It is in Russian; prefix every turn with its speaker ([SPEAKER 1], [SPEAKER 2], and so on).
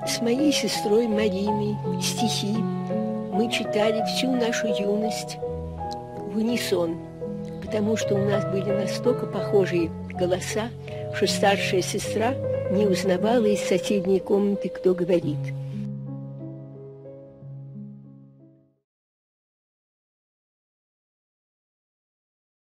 [SPEAKER 1] С моей сестрой Мариной стихи мы читали всю нашу юность в унисон, потому что у нас были настолько похожие голоса, что старшая сестра не узнавала из соседней комнаты, кто говорит.